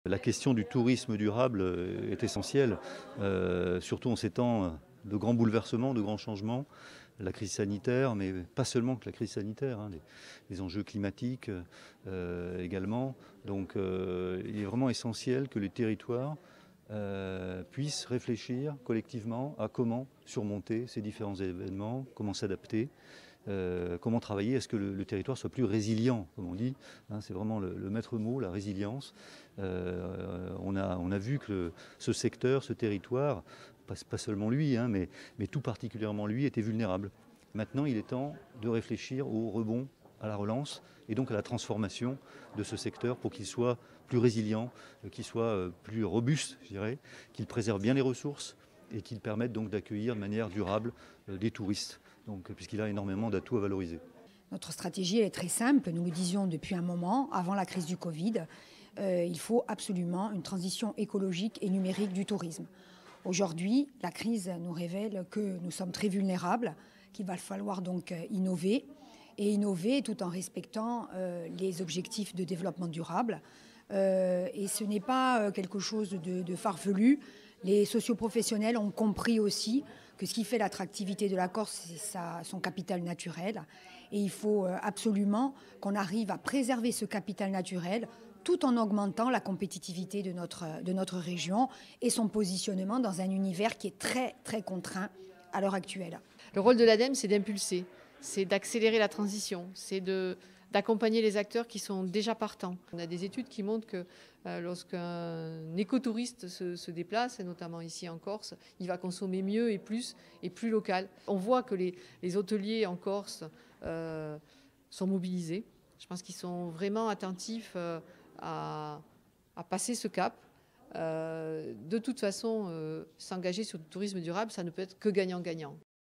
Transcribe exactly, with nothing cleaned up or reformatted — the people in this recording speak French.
La question du tourisme durable est essentielle, euh, surtout en ces temps de grands bouleversements, de grands changements, la crise sanitaire, mais pas seulement que la crise sanitaire, hein, les, les enjeux climatiques euh, également. Donc euh, il est vraiment essentiel que les territoires euh, puissent réfléchir collectivement à comment surmonter ces différents événements, comment s'adapter. Euh, comment travailler à ce que le, le territoire soit plus résilient, comme on dit. Hein, c'est vraiment le, le maître mot, la résilience. Euh, on, a, on a vu que le, ce secteur, ce territoire, pas, pas seulement lui, hein, mais, mais tout particulièrement lui, était vulnérable. Maintenant, il est temps de réfléchir au rebond, à la relance et donc à la transformation de ce secteur pour qu'il soit plus résilient, qu'il soit plus robuste, je dirais, qu'il préserve bien les ressources et qu'il permette donc d'accueillir de manière durable des touristes, donc, puisqu'il a énormément d'atouts à valoriser. Notre stratégie est très simple, nous le disions depuis un moment, avant la crise du Covid. Euh, il faut absolument une transition écologique et numérique du tourisme. Aujourd'hui, la crise nous révèle que nous sommes très vulnérables, qu'il va falloir donc innover, et innover tout en respectant euh, les objectifs de développement durable. Euh, et ce n'est pas quelque chose de, de farfelu. Les socioprofessionnels ont compris aussi que ce qui fait l'attractivité de la Corse, c'est sa, son capital naturel. Et il faut absolument qu'on arrive à préserver ce capital naturel tout en augmentant la compétitivité de notre, de notre région et son positionnement dans un univers qui est très, très contraint à l'heure actuelle. Le rôle de l'ADEME, c'est d'impulser, c'est d'accélérer la transition, c'est de... d'accompagner les acteurs qui sont déjà partants. On a des études qui montrent que euh, lorsqu'un écotouriste se, se déplace, et notamment ici en Corse, il va consommer mieux et plus et plus local. On voit que les, les hôteliers en Corse euh, sont mobilisés. Je pense qu'ils sont vraiment attentifs euh, à, à passer ce cap. Euh, de toute façon, euh, s'engager sur le tourisme durable, ça ne peut être que gagnant-gagnant.